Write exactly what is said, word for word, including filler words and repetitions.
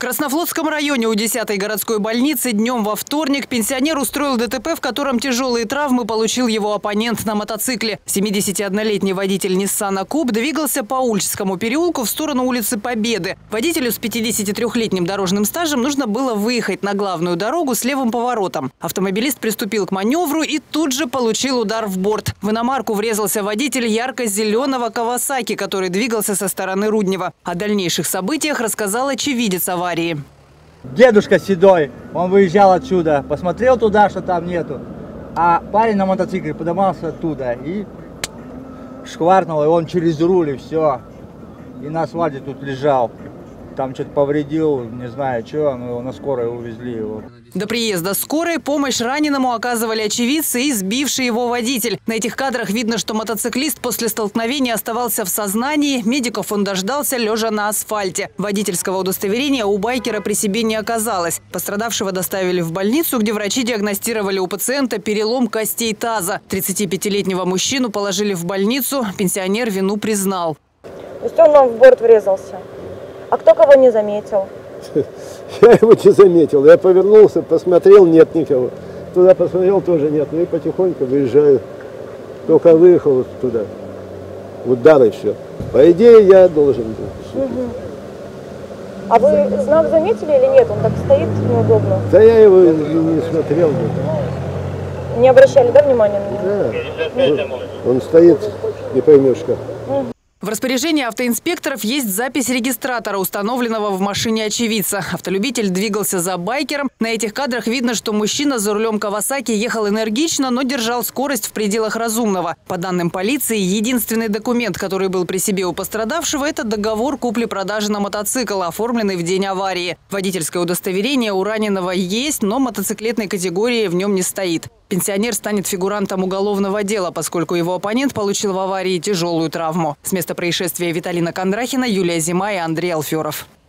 Краснофлотском районе у десятой городской больницы днем во вторник пенсионер устроил ДТП, в котором тяжелые травмы получил его оппонент на мотоцикле. семидесятиоднолетний водитель Ниссана Куб двигался по Ульчскому переулку в сторону улицы Победы. Водителю с пятидесятитрёхлетним дорожным стажем нужно было выехать на главную дорогу с левым поворотом. Автомобилист приступил к маневру и тут же получил удар в борт. В иномарку врезался водитель ярко-зеленого Кавасаки, который двигался со стороны Руднева. О дальнейших событиях рассказал очевидец аварии. Дедушка седой, он выезжал отсюда, посмотрел туда, что там нету, а парень на мотоцикле поднимался оттуда и шкварнул, и он через руль, и все. И на асфальте тут лежал. Там что-то повредил, не знаю что, но его на скорой увезли его. До приезда скорой помощь раненому оказывали очевидцы и сбивший его водитель. На этих кадрах видно, что мотоциклист после столкновения оставался в сознании. Медиков он дождался, лежа на асфальте. Водительского удостоверения у байкера при себе не оказалось. Пострадавшего доставили в больницу, где врачи диагностировали у пациента перелом костей таза. тридцатипятилетнего мужчину положили в больницу. Пенсионер вину признал. То есть он вам в борт врезался? А кто кого не заметил? Я его не заметил. Я повернулся, посмотрел, нет никого. Туда посмотрел, тоже нет. Ну и потихоньку выезжаю. Только выехал туда. Удар и все. По идее, я должен был. Угу. А вы знак заметили или нет? Он так стоит неудобно. Да я его не смотрел. Не обращали, да, внимания на него? Да. Он стоит, не поймешь как. Угу. В распоряжении автоинспекторов есть запись регистратора, установленного в машине очевидца. Автолюбитель двигался за байкером. На этих кадрах видно, что мужчина за рулем Кавасаки ехал энергично, но держал скорость в пределах разумного. По данным полиции, единственный документ, который был при себе у пострадавшего, это договор купли-продажи на мотоцикл, оформленный в день аварии. Водительское удостоверение у раненого есть, но мотоциклетной категории в нем не стоит. Пенсионер станет фигурантом уголовного дела, поскольку его оппонент получил в аварии тяжелую травму. С места происшествия Виталина Кондрахина, Юлия Зима и Андрей Алферов.